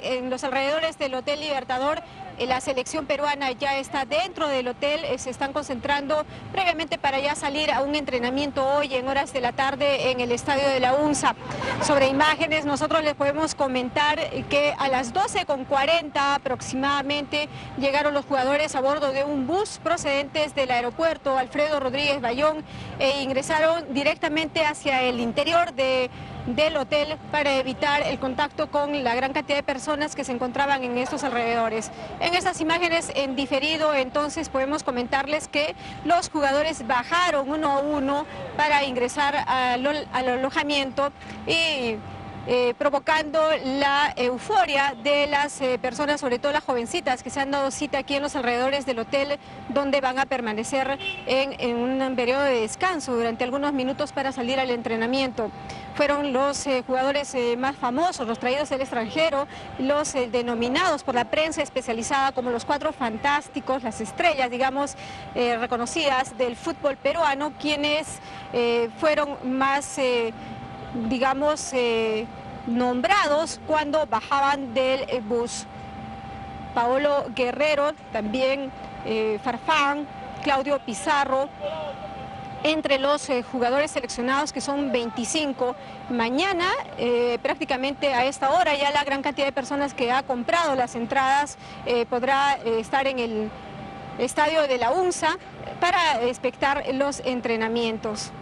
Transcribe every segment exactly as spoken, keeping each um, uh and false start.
en los alrededores del Hotel Libertador. La selección peruana ya está dentro del hotel, se están concentrando previamente para ya salir a un entrenamiento hoy en horas de la tarde en el estadio de la UNSA. Sobre imágenes, nosotros les podemos comentar que a las doce con cuarenta aproximadamente llegaron los jugadores a bordo de un bus procedentes del aeropuerto Alfredo Rodríguez Bayón e ingresaron directamente hacia el interior de del hotel para evitar el contacto con la gran cantidad de personas que se encontraban en estos alrededores. En estas imágenes en diferido, entonces, podemos comentarles que los jugadores bajaron uno a uno para ingresar al, al alojamiento y Eh, provocando la euforia de las eh, personas, sobre todo las jovencitas que se han dado cita aquí en los alrededores del hotel, donde van a permanecer en, en un periodo de descanso durante algunos minutos para salir al entrenamiento. Fueron los eh, jugadores eh, más famosos, los traídos del extranjero, los eh, denominados por la prensa especializada como los cuatro fantásticos, las estrellas, digamos, eh, reconocidas del fútbol peruano, quienes eh, fueron más... Eh, digamos, eh, nombrados cuando bajaban del eh, bus. Paolo Guerrero, también eh, Farfán, Claudio Pizarro, entre los eh, jugadores seleccionados, que son veinticinco. Mañana, eh, prácticamente a esta hora, ya la gran cantidad de personas que ha comprado las entradas eh, podrá eh, estar en el estadio de la UNSA para expectar los entrenamientos.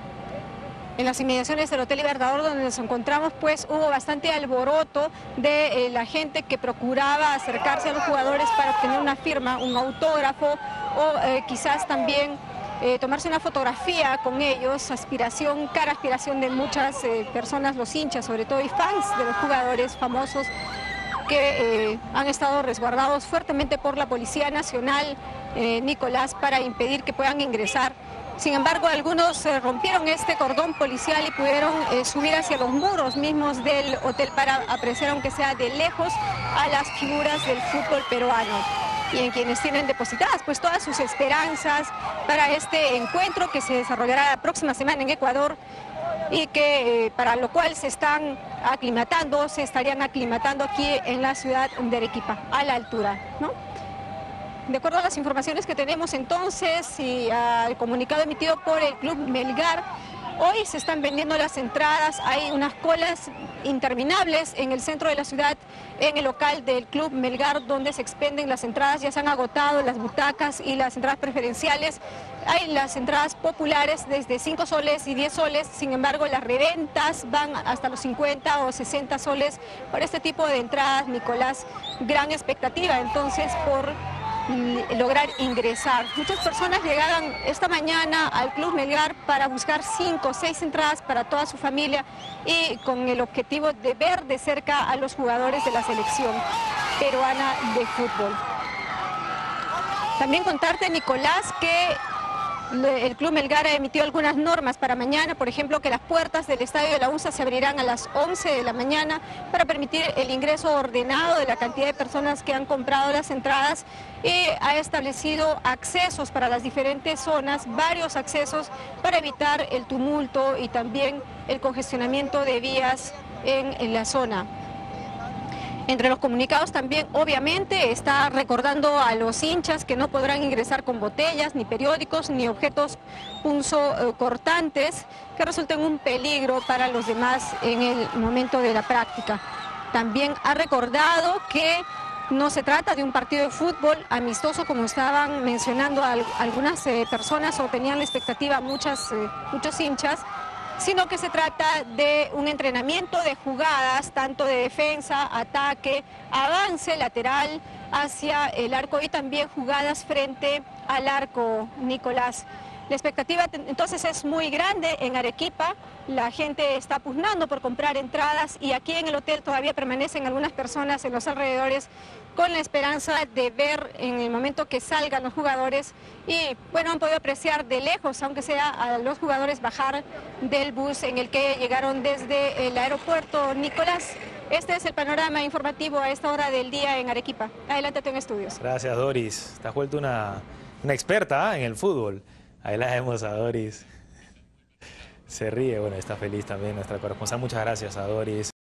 En las inmediaciones del Hotel Libertador, donde nos encontramos, pues hubo bastante alboroto de eh, la gente que procuraba acercarse a los jugadores para obtener una firma, un autógrafo o eh, quizás también eh, tomarse una fotografía con ellos. Aspiración, cara aspiración de muchas eh, personas, los hinchas sobre todo y fans de los jugadores famosos que eh, han estado resguardados fuertemente por la Policía Nacional, eh, Nicolás, para impedir que puedan ingresar. Sin embargo, algunos eh, rompieron este cordón policial y pudieron eh, subir hacia los muros mismos del hotel para apreciar, aunque sea de lejos, a las figuras del fútbol peruano, y en quienes tienen depositadas pues todas sus esperanzas para este encuentro que se desarrollará la próxima semana en Ecuador, y que eh, para lo cual se están aclimatando, se estarían aclimatando aquí en la ciudad de Arequipa, a la altura, ¿no? De acuerdo a las informaciones que tenemos entonces y al comunicado emitido por el Club Melgar, hoy se están vendiendo las entradas, hay unas colas interminables en el centro de la ciudad, en el local del Club Melgar, donde se expenden las entradas. Ya se han agotado las butacas y las entradas preferenciales. Hay las entradas populares desde cinco soles y diez soles, sin embargo las reventas van hasta los cincuenta o sesenta soles por este tipo de entradas, Nicolás. Gran expectativa entonces por lograr ingresar. Muchas personas llegaron esta mañana al Club Melgar para buscar cinco o seis entradas para toda su familia y con el objetivo de ver de cerca a los jugadores de la selección peruana de fútbol. También contarte, Nicolás, que el Club Melgar ha emitido algunas normas para mañana, por ejemplo, que las puertas del estadio de la UNSA se abrirán a las once de la mañana para permitir el ingreso ordenado de la cantidad de personas que han comprado las entradas, y ha establecido accesos para las diferentes zonas, varios accesos para evitar el tumulto y también el congestionamiento de vías en, en la zona. Entre los comunicados también, obviamente, está recordando a los hinchas que no podrán ingresar con botellas, ni periódicos, ni objetos punzocortantes que resulten un peligro para los demás en el momento de la práctica. También ha recordado que no se trata de un partido de fútbol amistoso, como estaban mencionando algunas eh, personas o tenían la expectativa muchas, eh, muchos hinchas, sino que se trata de un entrenamiento de jugadas, tanto de defensa, ataque, avance lateral hacia el arco y también jugadas frente al arco, Nicolás. La expectativa entonces es muy grande en Arequipa, la gente está pugnando por comprar entradas y aquí en el hotel todavía permanecen algunas personas en los alrededores con la esperanza de ver en el momento que salgan los jugadores y bueno, han podido apreciar de lejos, aunque sea a los jugadores bajar del bus en el que llegaron desde el aeropuerto. Nicolás, este es el panorama informativo a esta hora del día en Arequipa. Adelántate en estudios. Gracias, Doris. Te has vuelto una, una experta, ¿eh?, en el fútbol. Ahí la vemos a Doris. Se ríe, bueno, está feliz también nuestra corresponsal. Muchas gracias a Doris.